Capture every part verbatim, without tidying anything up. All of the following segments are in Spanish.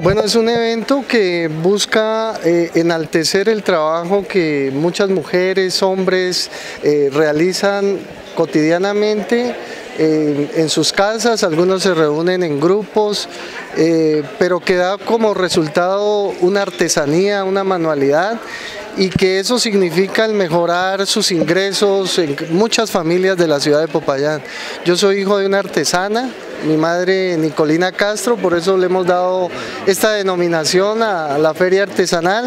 Bueno, es un evento que busca eh, enaltecer el trabajo que muchas mujeres, hombres eh, realizan cotidianamente eh, en sus casas. Algunos se reúnen en grupos, eh, pero que da como resultado una artesanía, una manualidad, y que eso significa el mejorar sus ingresos en muchas familias de la ciudad de Popayán. Yo soy hijo de una artesana, mi madre Nicolina Castro, por eso le hemos dado esta denominación a la feria artesanal.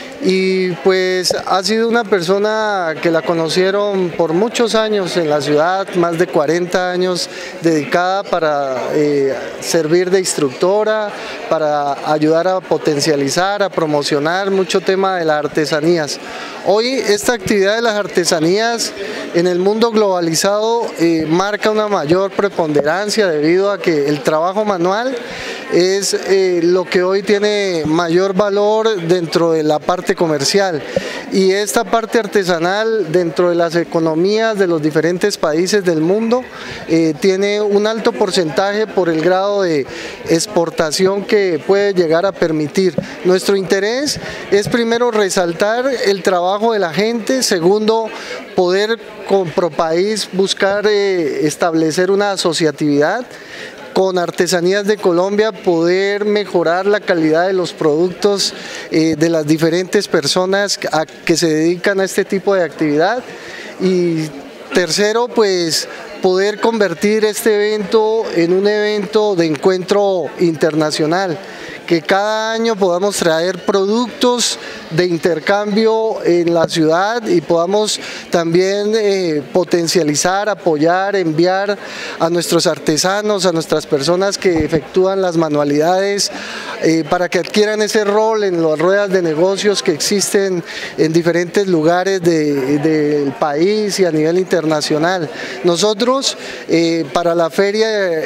Y pues ha sido una persona que la conocieron por muchos años en la ciudad, más de cuarenta años dedicada para eh, servir de instructora, para ayudar a potencializar, a promocionar mucho tema de las artesanías. Hoy esta actividad de las artesanías en el mundo globalizado eh, marca una mayor preponderancia debido a que el trabajo manual es eh, lo que hoy tiene mayor valor dentro de la parte comercial, y esta parte artesanal dentro de las economías de los diferentes países del mundo eh, tiene un alto porcentaje por el grado de exportación que puede llegar a permitir. Nuestro interés es primero resaltar el trabajo de la gente, segundo poder con ProPaís buscar eh, establecer una asociatividad con Artesanías de Colombia, poder mejorar la calidad de los productos eh, de las diferentes personas a, que se dedican a este tipo de actividad, y tercero, pues poder convertir este evento en un evento de encuentro internacional, que cada año podamos traer productos de intercambio en la ciudad y podamos también eh, potencializar, apoyar, enviar a nuestros artesanos, a nuestras personas que efectúan las manualidades, eh, para que adquieran ese rol en las ruedas de negocios que existen en diferentes lugares de, del país y a nivel internacional. Nosotros, eh, para la Feria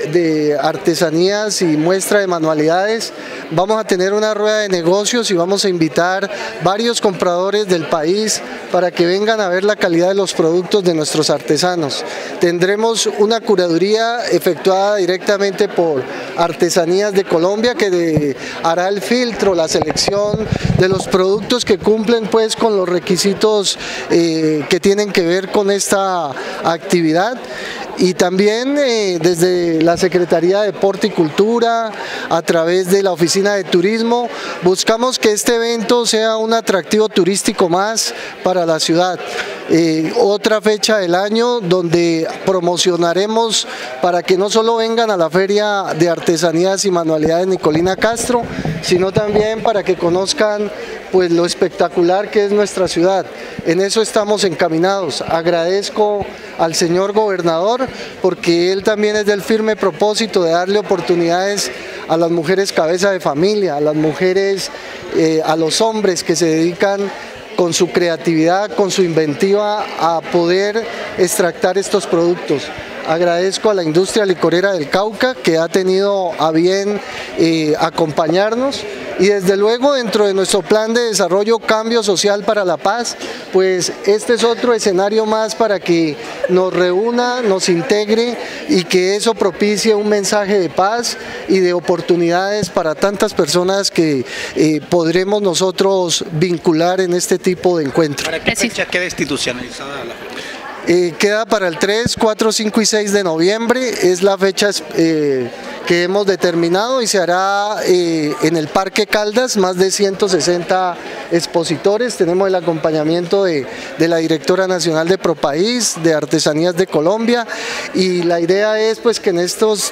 de Artesanías y Muestra de Manualidades, vamos a tener una rueda de negocios y vamos a invitar varios compradores del país para que vengan a ver la calidad de los productos de nuestros artesanos. Tendremos una curaduría efectuada directamente por Artesanías de Colombia, que de, hará el filtro, la selección de los productos que cumplen pues con los requisitos eh, que tienen que ver con esta actividad. Y también eh, desde la Secretaría de Deporte y Cultura, a través de la Oficina de Turismo, buscamos que este evento sea un atractivo turístico más para la ciudad. Eh, otra fecha del año donde promocionaremos para que no solo vengan a la Feria de Artesanías y Manualidades Nicolina Castro, sino también para que conozcan pues lo espectacular que es nuestra ciudad. En eso estamos encaminados. Agradezco al señor gobernador porque él también es del firme propósito de darle oportunidades a las mujeres cabeza de familia, a las mujeres, eh, a los hombres que se dedican con su creatividad, con su inventiva a poder extractar estos productos. Agradezco a la industria licorera del Cauca, que ha tenido a bien eh, acompañarnos, y desde luego dentro de nuestro plan de desarrollo Cambio Social para la Paz, pues este es otro escenario más para que nos reúna, nos integre y que eso propicie un mensaje de paz y de oportunidades para tantas personas que eh, podremos nosotros vincular en este tipo de encuentros. ¿Para qué fecha queda institucionalizada la fecha? Eh, queda para el tres, cuatro, cinco y seis de noviembre, es la fecha eh, que hemos determinado, y se hará eh, en el Parque Caldas, más de ciento sesenta expositores. Tenemos el acompañamiento de, de la directora nacional de ProPaís, de Artesanías de Colombia, y la idea es pues que en estos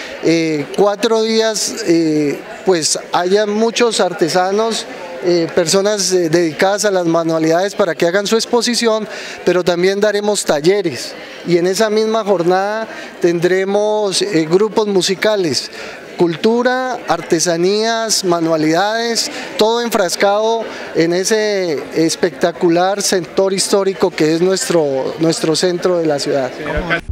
eh, cuatro días eh, pues haya muchos artesanos, Eh, personas eh, dedicadas a las manualidades para que hagan su exposición, pero también daremos talleres, y en esa misma jornada tendremos eh, grupos musicales, cultura, artesanías, manualidades, todo enfrascado en ese espectacular sector histórico que es nuestro, nuestro centro de la ciudad.